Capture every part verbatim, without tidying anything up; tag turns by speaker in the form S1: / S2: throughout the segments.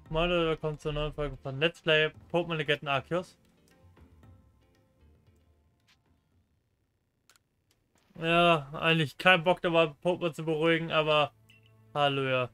S1: Moin Leute, willkommen zur neuen Folge von Let's Play Pokémon Legenden Arceus. Ja, eigentlich kein Bock dabei, Pokémon zu beruhigen, aber Halleluja.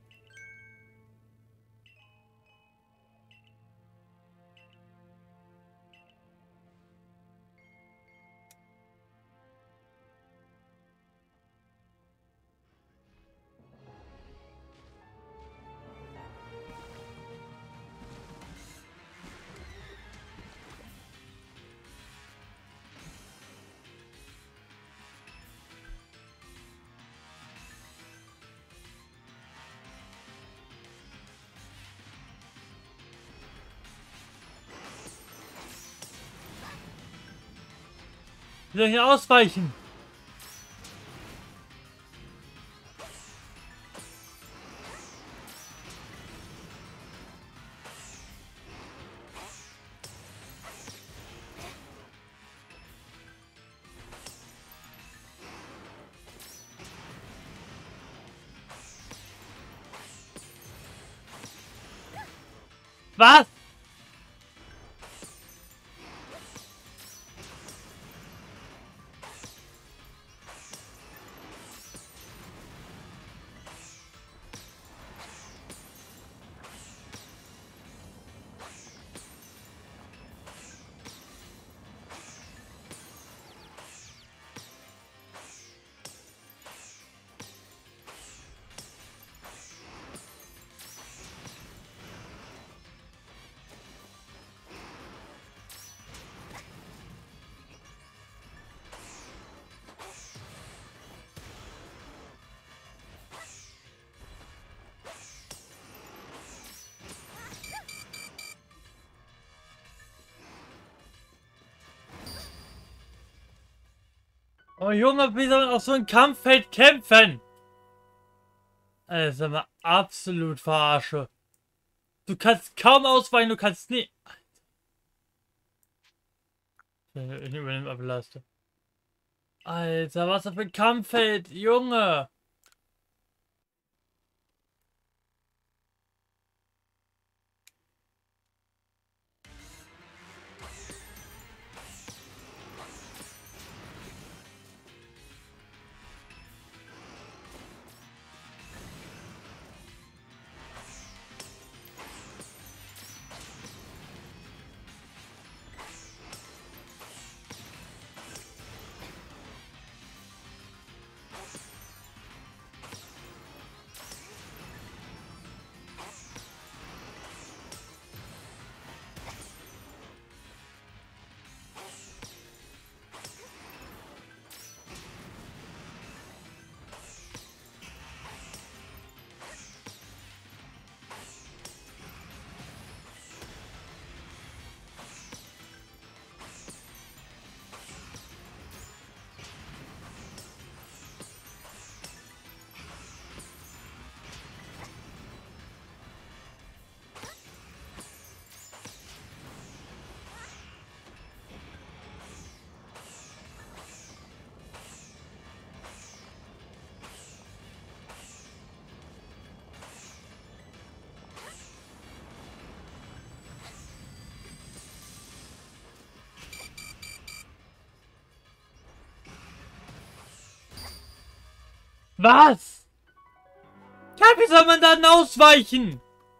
S1: Wie soll ich hier ausweichen? Was? Oh Junge, wie soll man auf so einem Kampffeld kämpfen? Das ist aber absolut verarsche. Du kannst kaum ausweichen, du kannst nie... Ich übernehme Ablaste. Alter, was das für ein Kampffeld, Junge! Was? Ja, wie soll man dann ausweichen?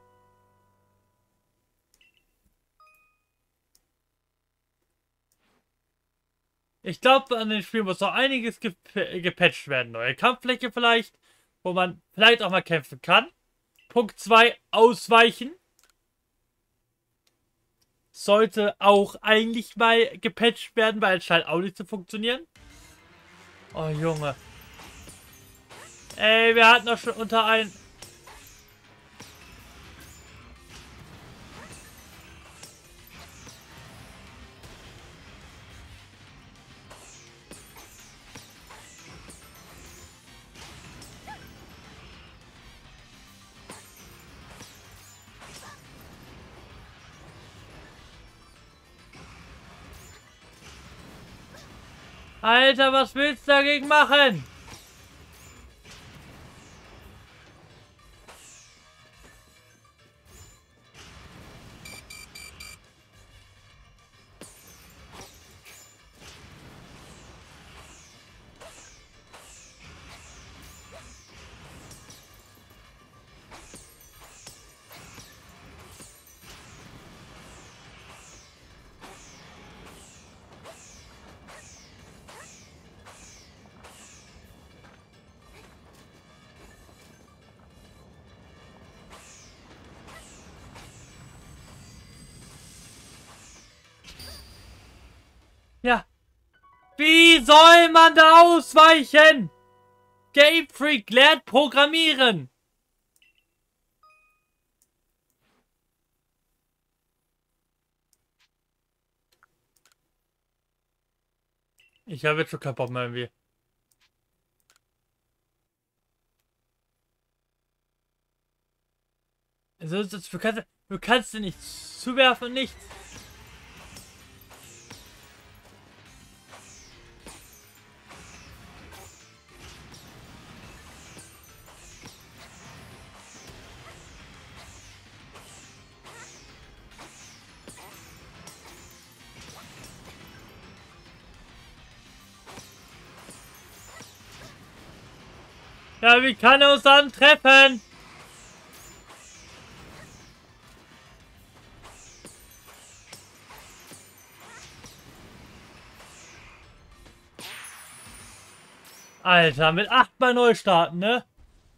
S1: Ich glaube, an den Spielen muss noch einiges gep gepatcht werden. Neue Kampffläche vielleicht, wo man vielleicht auch mal kämpfen kann. Punkt zwei, ausweichen. Sollte auch eigentlich mal gepatcht werden, weil es scheint auch nicht zu funktionieren. Oh, Junge. Ey, wir hatten doch schon unter ein... Alter, was willst du dagegen machen? Wie soll man da ausweichen? Game Freak lernt programmieren. Ich habe jetzt schon keinen Bock mehr irgendwie. Also, du kannst, du kannst dir nichts zuwerfen und nichts. Ja, wie kann er uns dann treffen? Alter, mit achtmal neu starten, ne?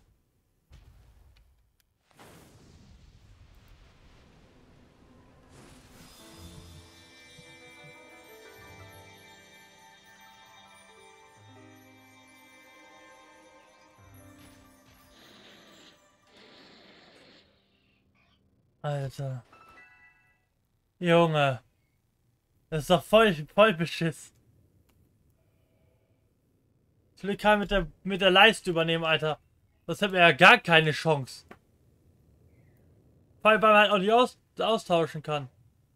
S1: Alter. Junge. Das ist doch voll, voll beschiss. Ich will keinen mit der, mit der Leiste übernehmen, Alter. Das hat mir ja gar keine Chance. Vor allem, weil man halt auch nicht aus, austauschen kann.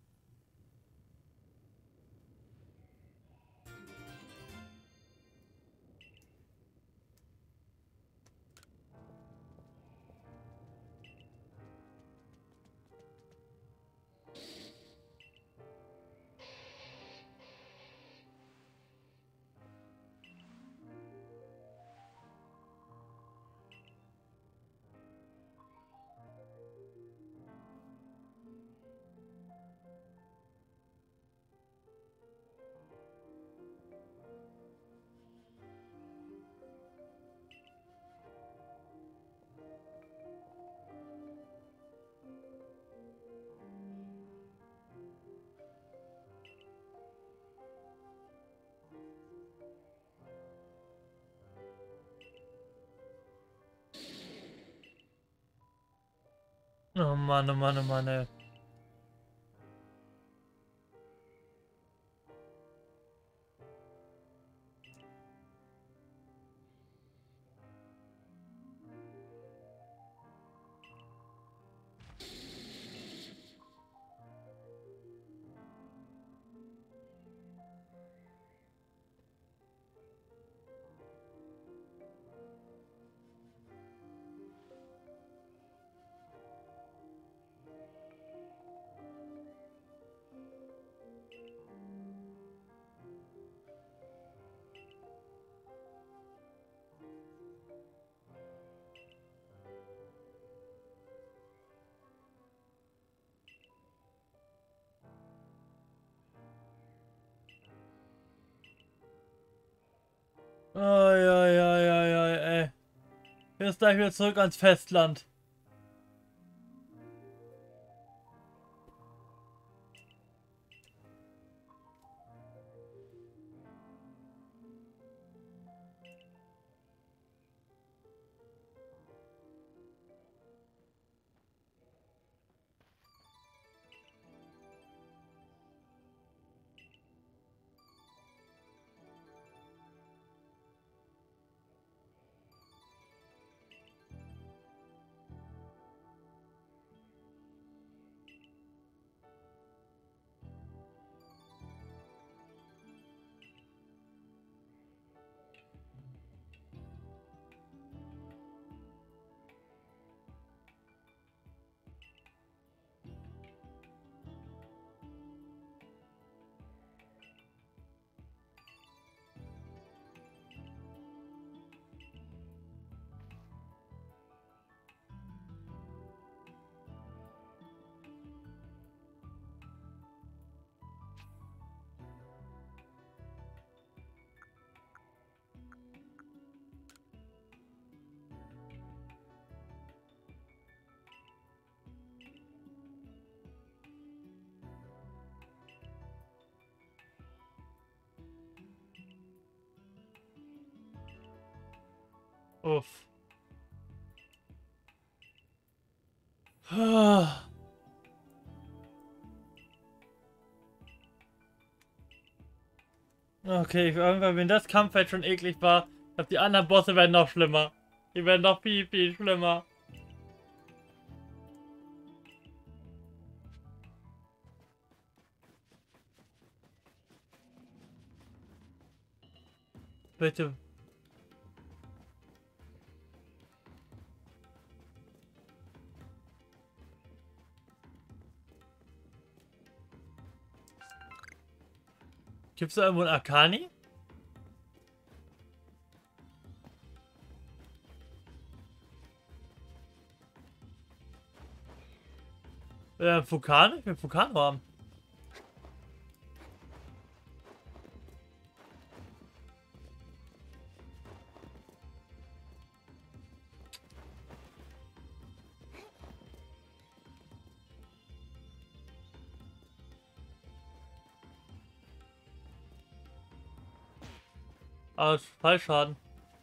S1: Oh Mann, oh Mann, oh Mann, ey. Oi, oi, oi, oi, oi, ey. Jetzt gleich wieder zurück ans Festland. Uff. Okay, irgendwann, wenn das Kampffeld schon eklig war, ich glaube, die anderen Bosse werden noch schlimmer. Die werden noch viel, viel schlimmer. Bitte. Gibt es da irgendwo einen Akani? Äh, Vulkan? Ich will Vulkan haben. Ah, Fallschaden.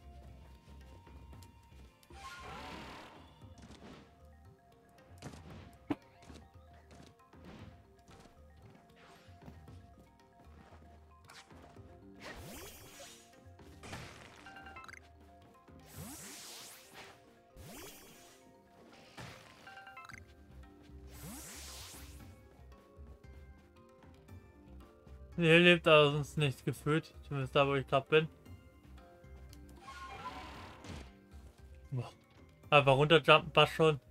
S1: Hier lebt er sonst nichts gefühlt. Zumindest da, wo ich gerade bin. Boah. Einfach runterjumpen passt schon.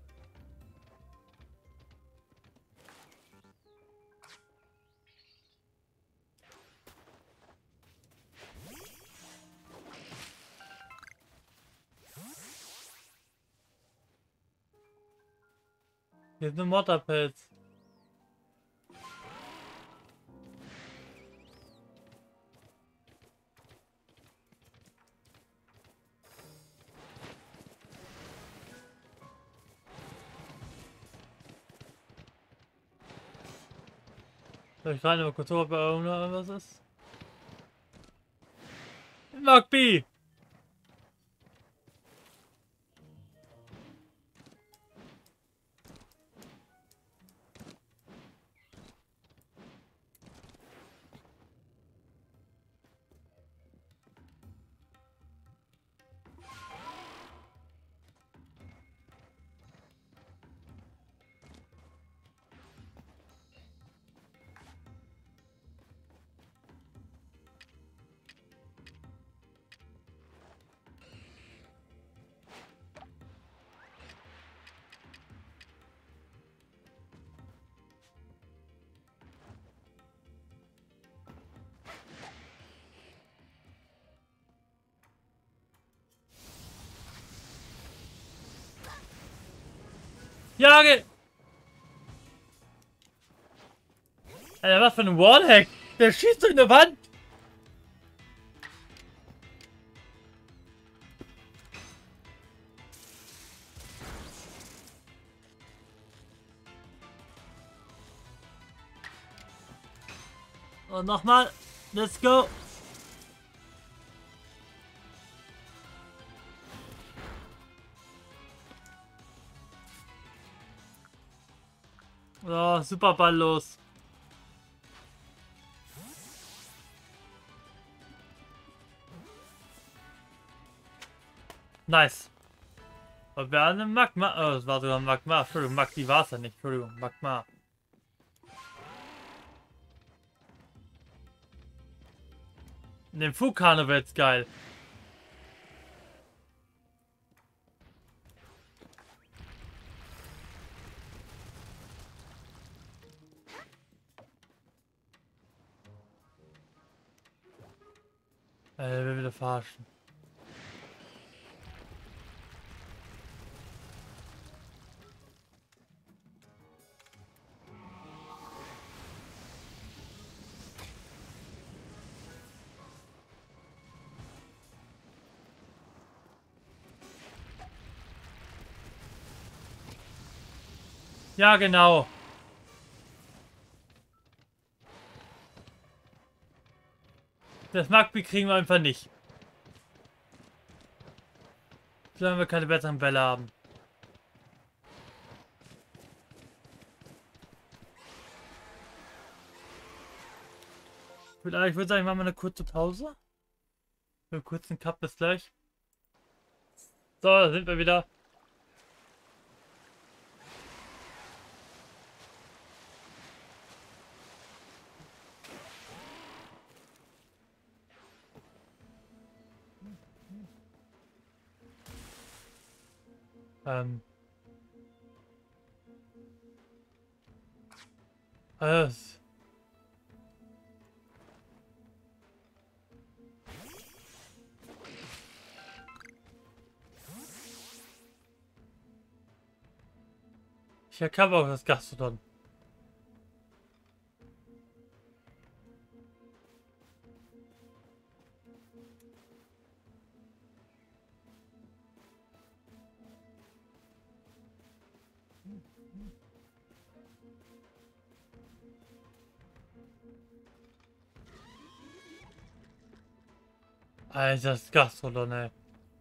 S1: Hier ist eine Motterpelz. Soll ich rein, mal kurz ob da irgendwas ist? Magby! Jage! Alter, was für ein Wallhack! Der schießt durch eine Wand! Und nochmal. Let's go! Oh, super balllos. Nice. Und wir haben eine Magma. Oh, das war sogar Magma. Entschuldigung, Magma war es ja nicht. Entschuldigung, Magma. In dem Vulkan wird's geil. Äh, wir wieder verarschen. Ja, genau. Das Magby kriegen wir einfach nicht. Solange wir keine besseren Bälle haben. Vielleicht würde ich sagen, machen wir eine kurze Pause. Für einen kurzen Cut, bis gleich. So, da sind wir wieder. Ähm. Alles. Ich erkenne auch das Gastrodon. Alter, das Gastrodon, ey.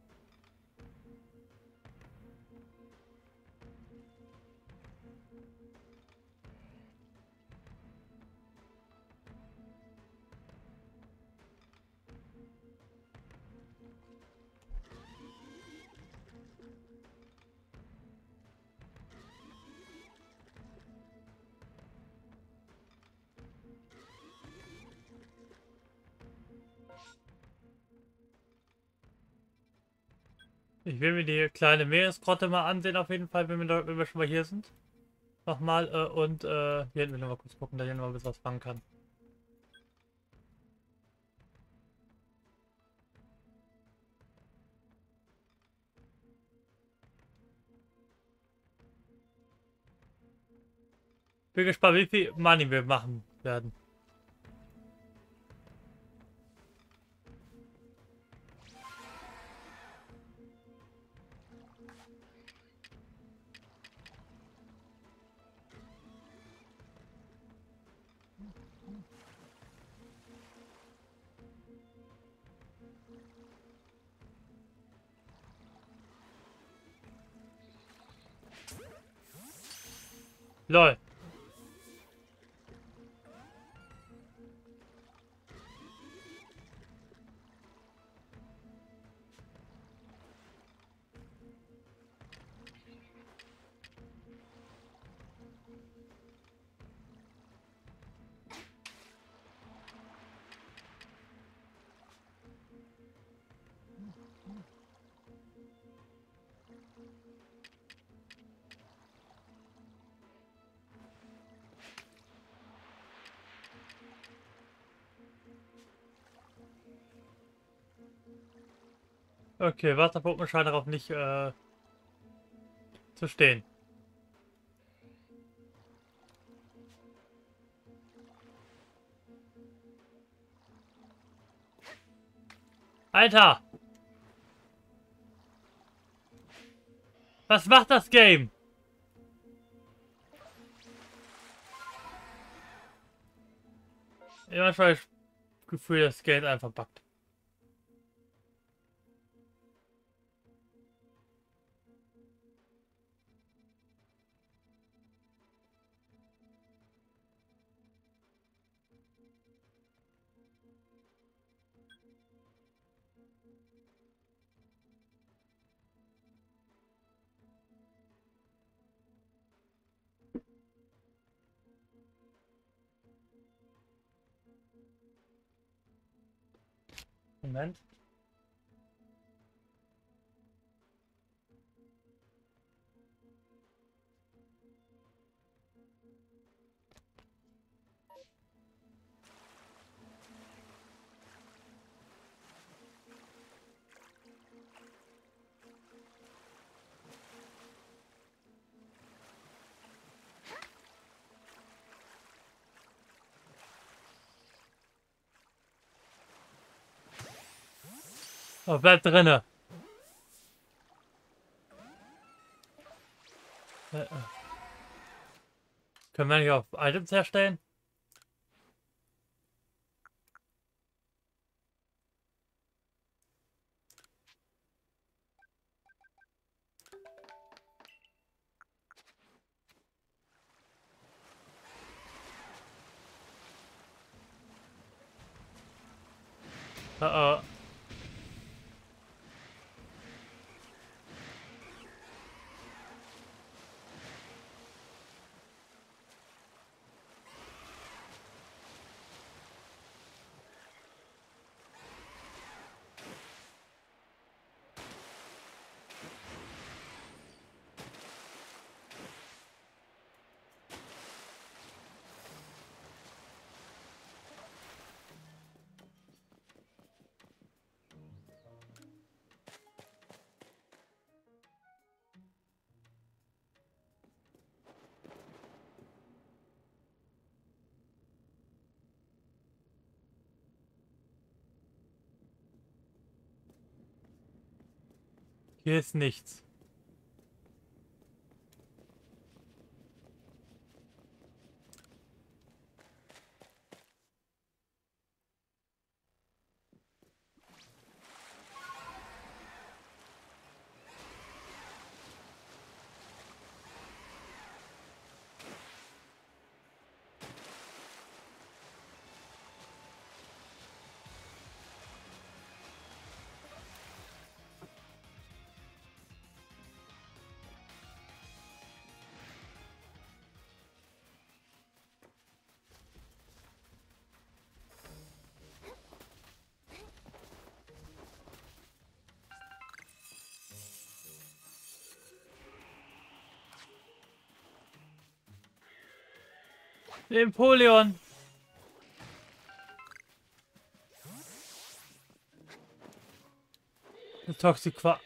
S1: Ich will mir die kleine Meeresgrotte mal ansehen, auf jeden Fall, wenn wir, da, wenn wir schon mal hier sind. Nochmal, äh, und, äh, hier hinten will ich mal kurz gucken, da hier noch mal ein bisschen was fangen kann. Bin gespannt, wie viel Money wir machen werden. Lol. Okay, Wasserpumpen scheinen darauf nicht äh, zu stehen. Alter! Was macht das Game? Ja, manchmal habe ich das Gefühl, das Game einfach buggt. Moment. Oh, bleib drinne. Äh, äh. Können wir nicht auf Items herstellen? Uh oh. Hier ist nichts. Empoleon. Toxiqua.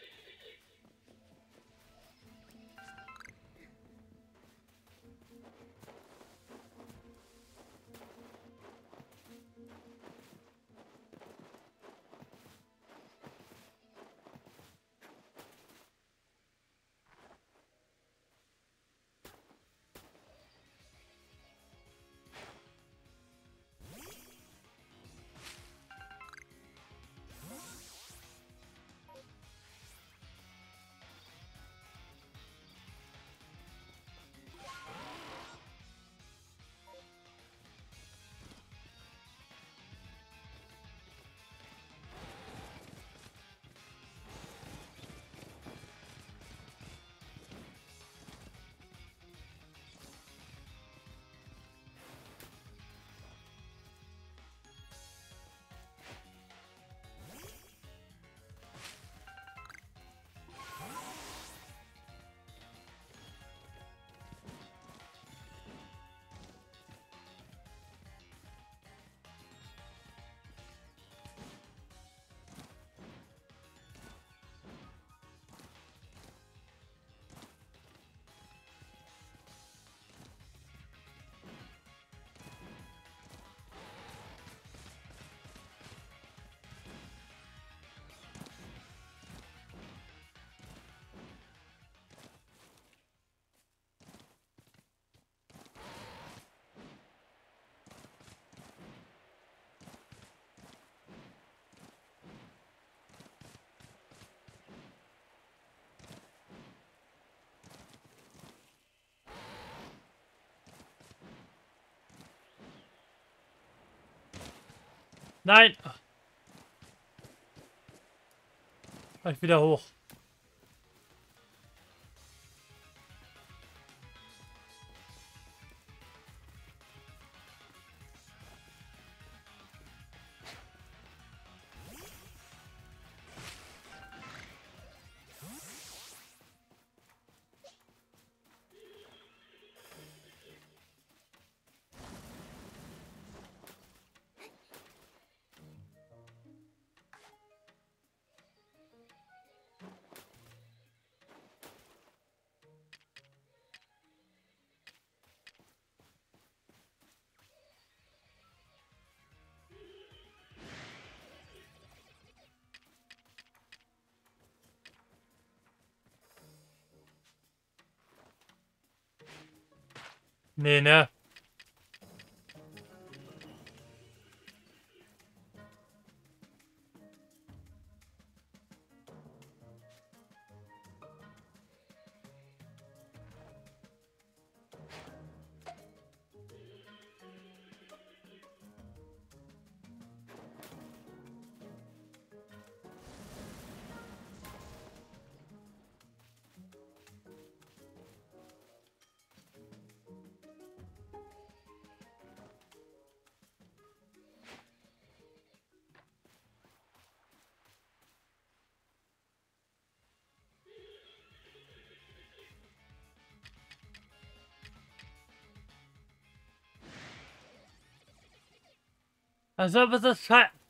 S1: Nein! Mach ich wieder hoch. Nee, ne? Also, was das Schei...